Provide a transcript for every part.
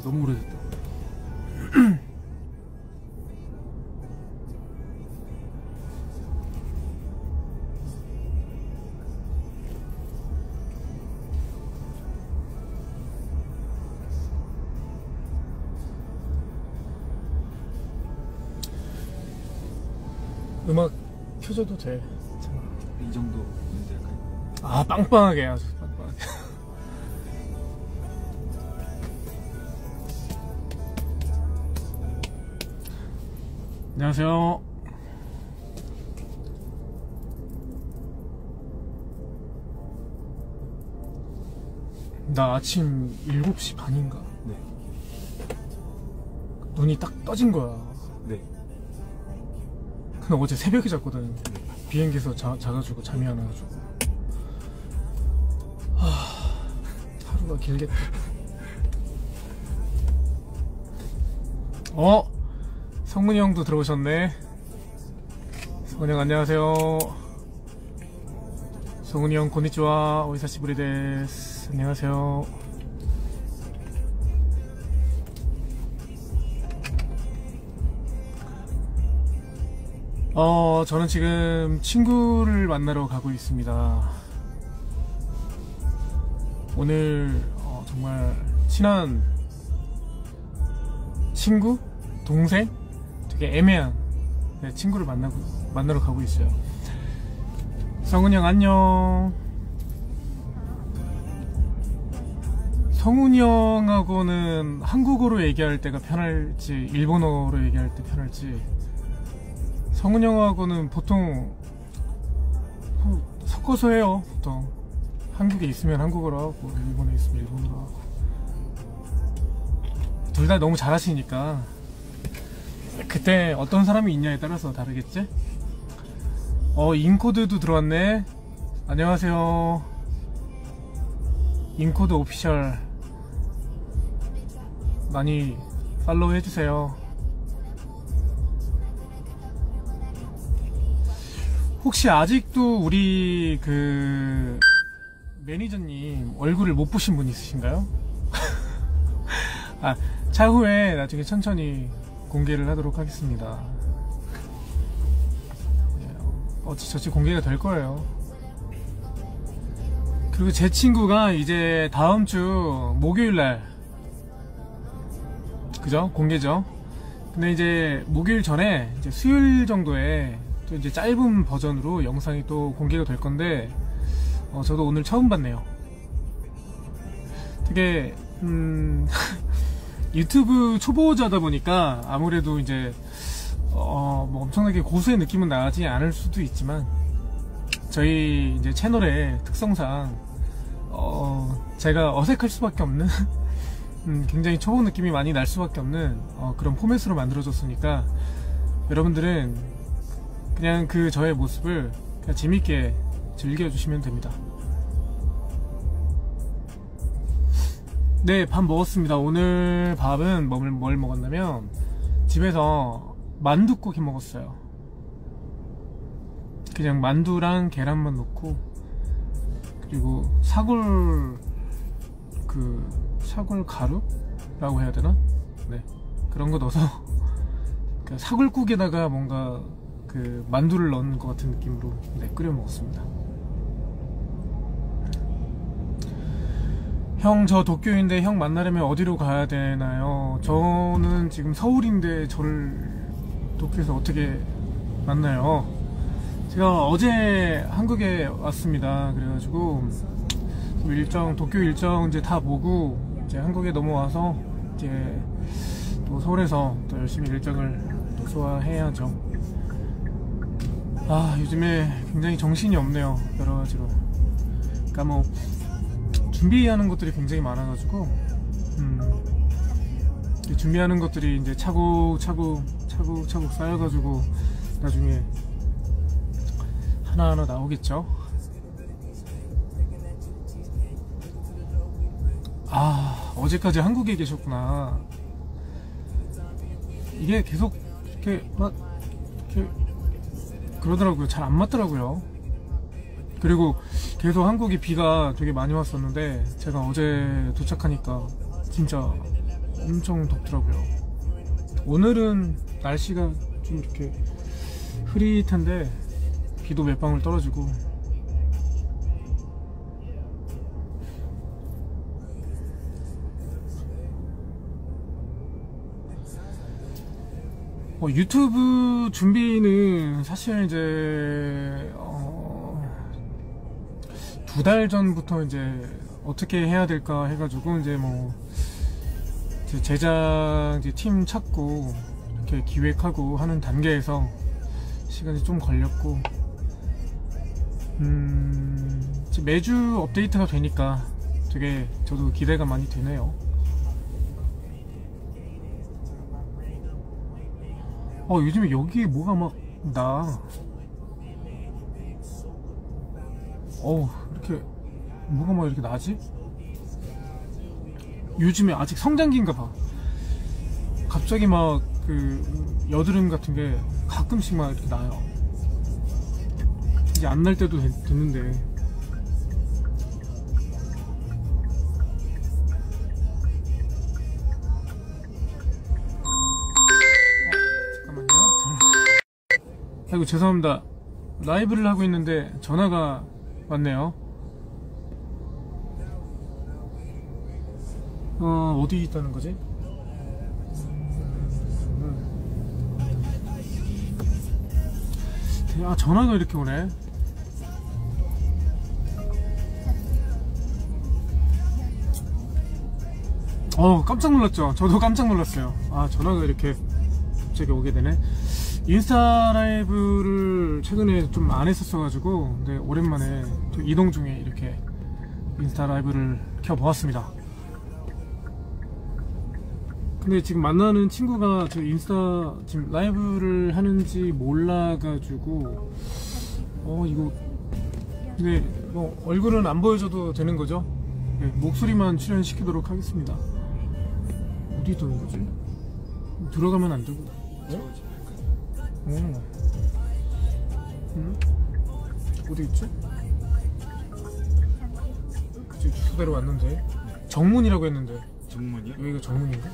너무 오래됐다. 음악 켜줘도 돼. 이 정도 문제일까요? 아, 빵빵하게 아주 빵빵하게. 안녕하세요. 나 아침 7시 반인가? 네. 눈이 딱 떠진 거야. 네. 근데 어제 새벽에 잤거든. 비행기에서 자가지고 잠이 안 와가지고. 하루가 길겠다. 성문이 형도 들어오셨네. 성문이 형 안녕하세요. 성문이 형 고니치와 오이사시부리 데스. 안녕하세요. 저는 지금 친구를 만나러 가고 있습니다. 오늘 정말 친한 친구? 동생? 되게 애매한 친구를 만나러 가고 있어요. 성훈이 형 안녕. 성훈이 형하고는 한국어로 얘기할 때가 편할지 일본어로 얘기할 때 편할지, 성훈이 형하고는 보통 섞어서 해요. 보통 한국에 있으면 한국어로 하고 일본에 있으면 일본어로 하고, 둘 다 너무 잘하시니까 그때 어떤 사람이 있냐에 따라서 다르겠지? 인코드도 들어왔네. 안녕하세요. 인코드 오피셜 많이 팔로우 해주세요. 혹시 아직도 우리 그 매니저님 얼굴을 못 보신 분 있으신가요? 차후에 나중에 천천히 공개를 하도록 하겠습니다. 어찌저찌 공개가 될 거예요. 그리고 제 친구가 이제 다음 주 목요일날, 그죠? 공개죠? 근데 이제 목요일 전에 이제 수요일 정도에 또 이제 짧은 버전으로 영상이 또 공개가 될 건데, 저도 오늘 처음 봤네요. 되게 유튜브 초보자다 보니까 아무래도 이제 뭐 엄청나게 고수의 느낌은 나지 않을 수도 있지만, 저희 이제 채널의 특성상 제가 어색할 수밖에 없는 굉장히 초보 느낌이 많이 날 수밖에 없는 그런 포맷으로 만들어졌으니까, 여러분들은 그냥 그 저의 모습을 그냥 재밌게 즐겨주시면 됩니다. 네, 밥 먹었습니다. 오늘 밥은 뭘 먹었냐면, 집에서 만둣국 해 먹었어요. 그냥 만두랑 계란만 넣고, 그리고 사골 가루라고 해야 되나? 네, 그런 거 넣어서 사골국에다가 뭔가 그 만두를 넣은 것 같은 느낌으로 끓여 먹었습니다. 형, 저 도쿄인데 형 만나려면 어디로 가야 되나요? 저는 지금 서울인데 저를 도쿄에서 어떻게 만나요? 제가 어제 한국에 왔습니다. 그래가지고 도쿄 일정 이제 다 보고 이제 한국에 넘어와서 이제 또 서울에서 또 열심히 일정을 또 소화해야죠. 요즘에 굉장히 정신이 없네요. 여러가지로. 그러니까 뭐 준비하는 것들이 굉장히 많아가지고 준비하는 것들이 이제 차곡차곡 쌓여가지고 나중에 하나하나 나오겠죠. 어제까지 한국에 계셨구나. 이게 계속 이렇게 그러더라고요. 잘 안 맞더라고요. 그리고 계속 한국에 비가 되게 많이 왔었는데, 제가 어제 도착하니까 진짜 엄청 덥더라고요. 오늘은 날씨가 좀 이렇게 흐릿한데 비도 몇 방울 떨어지고. 유튜브 준비는 사실 이제 2달 전부터 이제 어떻게 해야 될까 해가지고 이제 뭐 제작 이제 팀 찾고 이렇게 기획하고 하는 단계에서 시간이 좀 걸렸고, 매주 업데이트가 되니까 되게 저도 기대가 많이 되네요. 요즘에 여기에 뭐가 막 나. 이렇게 뭐가 막 이렇게 나지? 요즘에 아직 성장기인가 봐. 갑자기 막 그 여드름 같은 게 가끔씩 막 이렇게 나요. 이제 안 날 때도 됐는데. 잠깐만요. 아이고 죄송합니다. 라이브를 하고 있는데 전화가 왔네요. 어디 있다는 거지? 전화가 이렇게 오네. 깜짝 놀랐죠? 저도 깜짝 놀랐어요. 전화가 이렇게 갑자기 오게 되네. 인스타 라이브를 최근에 좀 안 했었어가지고, 근데 오랜만에 또 이동 중에 이렇게 인스타 라이브를 켜보았습니다. 근데 지금 만나는 친구가 저 인스타 지금 라이브를 하는지 몰라가지고 이거 근데 뭐 얼굴은 안 보여줘도 되는 거죠? 네, 목소리만 출연시키도록 하겠습니다. 어디 있던 거지? 들어가면 안 되고. 어디 있지? 그치, 주소대로 왔는데 정문이라고 했는데. 정문이요? 여기가 정문인가?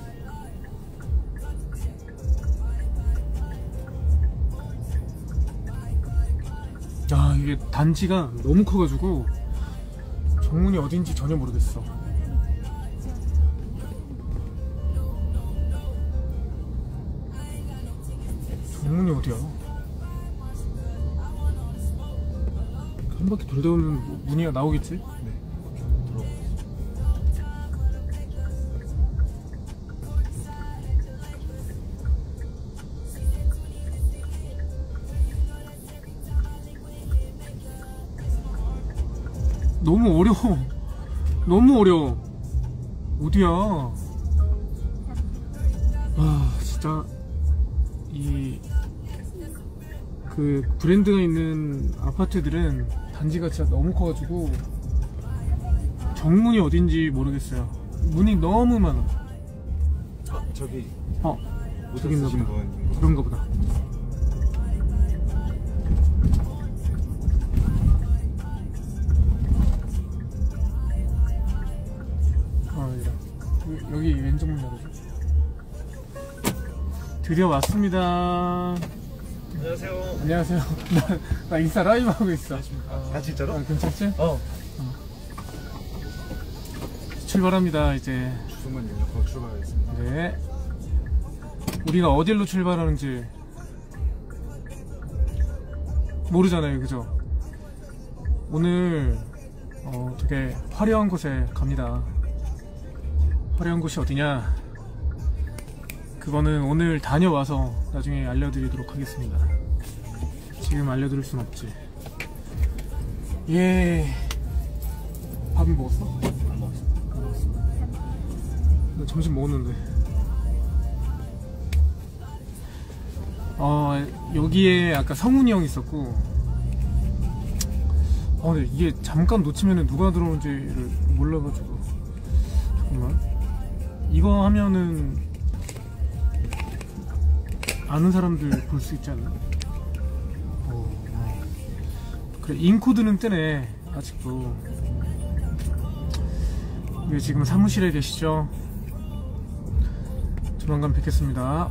이게 단지가 너무 커가지고 정문이 어딘지 전혀 모르겠어. 정문이 어디야? 한 바퀴 돌다 보면 문이 나오겠지? 네. 들어가. 너무 어려워. 너무 어려워. 어디야? 진짜 그 브랜드가 있는 아파트들은 단지가 진짜 너무 커가지고 정문이 어딘지 모르겠어요. 문이 너무 많아. 저기 저기 있나 보다. 분 그런가 보다. 여기 왼쪽 문 열어줘. 드디어 왔습니다. 안녕하세요. 안녕하세요. 나 인스타 라이브 하고 있어. 진짜로? 괜찮지? 출발합니다. 이제 주소만 입력하고 출발하겠습니다. 네. 우리가 어디로 출발하는지 모르잖아요, 그죠? 오늘 되게 화려한 곳에 갑니다. 화려한 곳이 어디냐? 그거는 오늘 다녀와서 나중에 알려드리도록 하겠습니다. 지금 알려드릴 순 없지. 밥은 먹었어? 안 먹었어. 나 점심 먹었는데. 여기에 아까 성훈이 형 있었고, 근데 이게 잠깐 놓치면 누가 들어오는지를 몰라가지고. 잠깐만. 이거 하면은 아는 사람들 볼 수 있지 않나? 그래, 인코드는 뜨네. 아직도. 지금 사무실에 계시죠? 조만간 뵙겠습니다.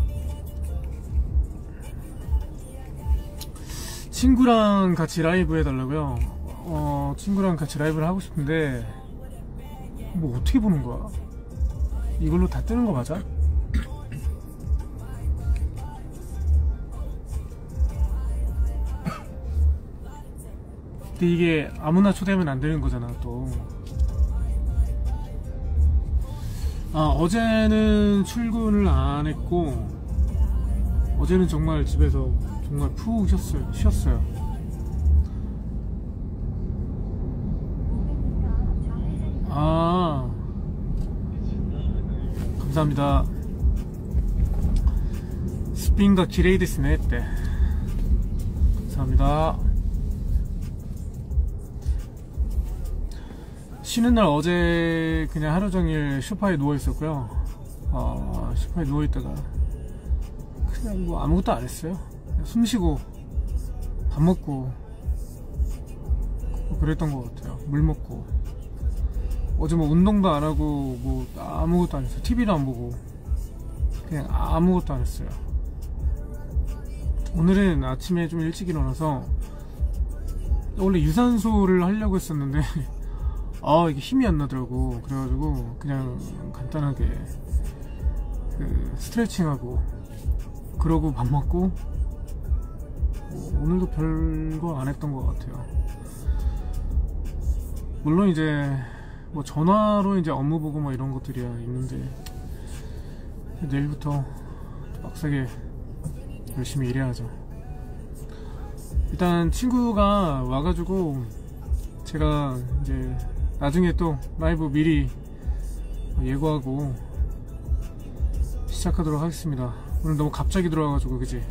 친구랑 같이 라이브 해달라고요? 친구랑 같이 라이브를 하고 싶은데 뭐 어떻게 보는 거야? 이걸로 다 뜨는 거 맞아? 근데 이게 아무나 초대하면 안 되는 거잖아 또. 어제는 출근을 안 했고 어제는 정말 집에서 정말 푹 쉬었어요. 감사합니다. 스핀가 기레이 데스네 때. 감사합니다. 쉬는 날 어제 그냥 하루 종일 소파에 누워 있었고요. 소파에 누워 있다가 그냥 뭐 아무것도 안 했어요. 그냥 숨 쉬고 밥 먹고 뭐 그랬던 것 같아요. 물 먹고. 어제 뭐 운동도 안 하고 뭐 아무것도 안 했어요. TV도 안 보고 그냥 아무것도 안 했어요. 오늘은 아침에 좀 일찍 일어나서 원래 유산소를 하려고 했었는데 이게 힘이 안 나더라고. 그래가지고 그냥 간단하게 그 스트레칭하고 그러고 밥 먹고 오늘도 별거 안 했던 것 같아요. 물론 이제 뭐 전화로 이제 업무 보고 뭐 이런 것들이야 있는데 내일부터 빡세게 열심히 일해야죠. 일단 친구가 와가지고 제가 이제 나중에 또 라이브 미리 예고하고 시작하도록 하겠습니다. 오늘 너무 갑자기 들어와가지고 그지?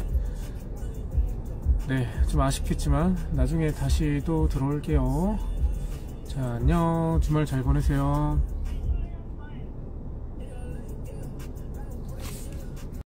네, 좀 아쉽겠지만 나중에 다시 또 들어올게요. 자, 안녕. 주말 잘 보내세요.